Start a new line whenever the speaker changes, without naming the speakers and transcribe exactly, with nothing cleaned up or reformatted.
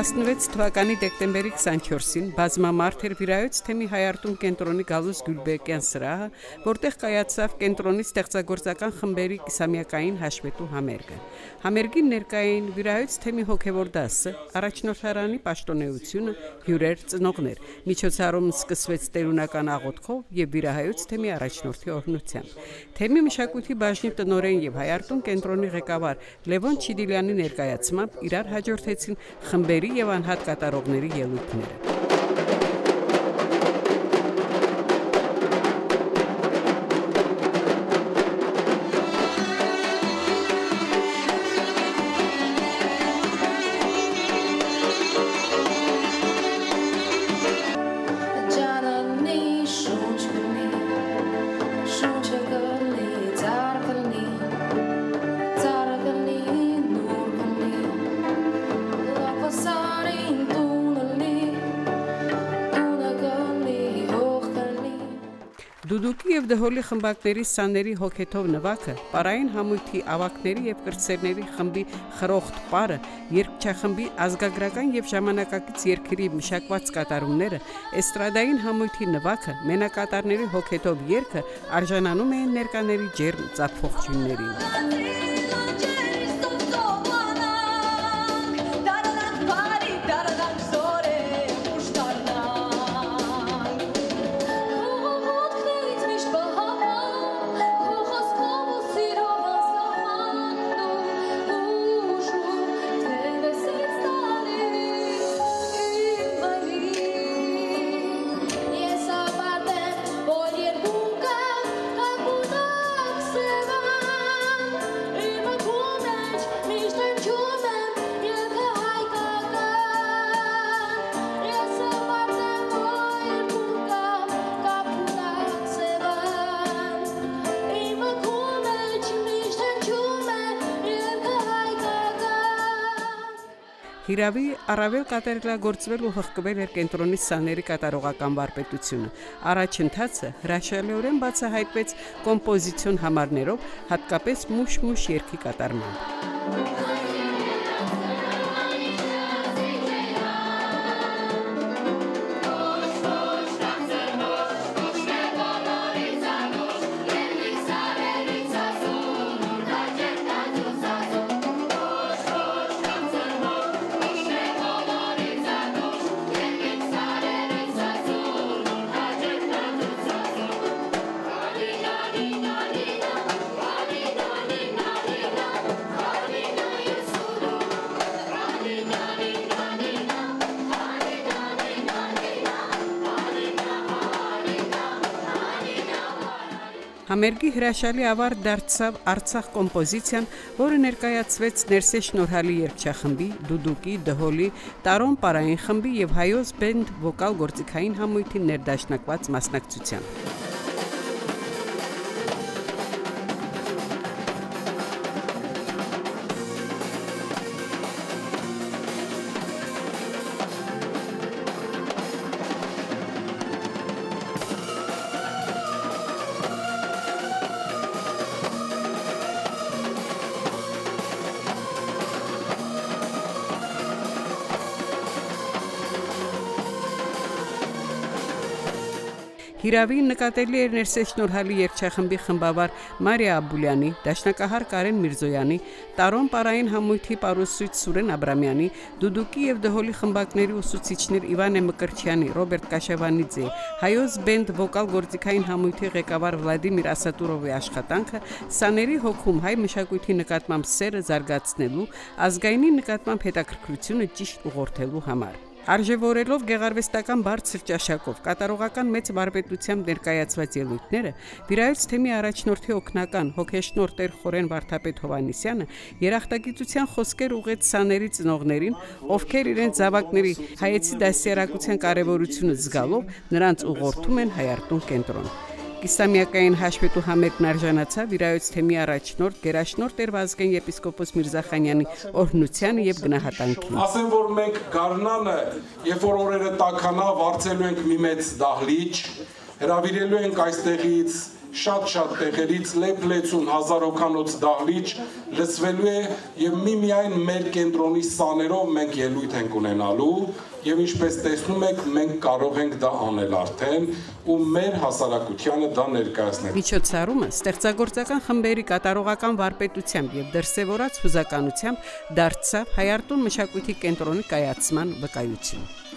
տասնվեց թվականի դեկտեմբերի քսանչորսին բազմամարդ էր վիրայոց թեմի հայարտուն կենտրոնի Գալուս Գյուլբեկյան սրահը, որտեղ կայացավ կենտրոնի ստեղծագործական խմբերի կիսամյակային հաշվետու համերգը։ Համերգին ներկային վիրայոց թեմի հոգևոր դասը, առաջնորդարանի պաշտոնեությունը, հյուրեր, ծնողներ։ Միջոցառումն սկսվեց տերունական աղոթքով եւ վիրահայոց թեմի առաջնորդի օրհնությամբ։ Թեմի մշակույթի բաժնի տնօրեն եւ հայարտուն կենտրոնի ղեկավար Լևոն Չիդիլյանի ներկայացմամբ իրար հաջորդեցին խմբերի եւ անհատ կատարողների ելույթները։ Դուդուկի եւ դհոլի խմբակների սաների հոգեթով նվագը, պարային համույթի ավակների եւ կրտսերների խմբի խրոխտ պարը, երգչախմբի ազգագրական եւ ժամանակակից երգերի մշակված կատարումները, էստրադային համույթի նվագը, մենակատարների հոգեթով երգը արժանանում էին ներկաների ջերմ ծափողջույններին։ Հիրավի առավել կատարելագործվել ու հղկվել էր կենտրոնի սաների կատարողական վարպետությունը։ Առաջընթացը հրաշալիորեն բացահայտվեց կոմպոզիցիոն համարներով, հատկապես մուշ-մուշ երգի կատարմամբ։ Համերգի հրաշալի ավարտ դարձավ Արցախ կոմպոզիցիան, որը ներկայացվեց Ներսես շնորհալի երգչախմբի, դուդուկի, դհոլի, տարոն պարային խմբի եւ հայոց բենդ վոկալ գործիքային համույթի ներդաշնակված մասնակցությամբ։ Հիրավի նկատելի էր Ներսես շնորհալի երգչախմբի խմբավար Մարիա Աբուլյանի, դաշնակահար Կարեն Միրզոյանի, տարոն պարային համույթի պարուսույց Սուրեն Աբրամյանի, դուդուկի եւ դհոլի խմբակների ուսուցիչներ Իվանե Մկրտչյանի, Ռոբերտ Կաշևանիձե, հայոց բենդ վոկալ գործիքային համույթի ղեկավար Վլադիմիր Ասատուրովի աշխատանքը սաների հոգում հայ մշակույթի նկատմամբ սերը զարգացնելու, ազգայինի նկատմամբ հետաքրքրությունը ճիշտ ուղղորդելու համար։ Արժևորելով գեղարվեստական բարձր ճաշակով կատարողական մեծ վարպետությամբ ներկայացված ելույթները, վիրայոց թեմի առաջնորդի օգնական հոգեշնորհ Տեր Խորեն Վարդապետ Հովհաննիսյանը երախտագիտության խոսքեր ուղղեց սաների ծնողներին, ովքեր իրենց զավակների հայեցի դասյարակության կարևորությունը զգալով նրանց ուղղորդում են հայարտուն կենտրոն։ Կիսամյակային հաշվետու համերգն արժանացավ վիրայոց թեմի առաջնորդ գերաշնորհ Տեր Վազգեն եպիսկոպոս Միրզախանյանի օրհնությանը եւ գնահատանքին։
Ասեմ, որ մենք գարնանը, երբ որ օրերը տաքանա, վարձելու ենք մի մեծ դահլիճ, հրավիրելու ենք այստեղից շատ-շատ տեղերից լեփ-լեցուն հազարոքանոց դահլիճ լսվելու է եւ միմիայն մեր կենտրոնի սաներով մենք ելույթ ենք ունենալու եւ ինչպես տեսնում եք մենք կարող ենք դա անել արդեն ու մեր հասարակությանը դա ներկայացնել։
Միջոցառումը ստեղծագործական խմբերի կատարողական վարպետությամբ եւ դրսեւորած հուզականությամբ դարձավ Հայարտուն մշակույթի կենտրոնի կայացման վկայություն։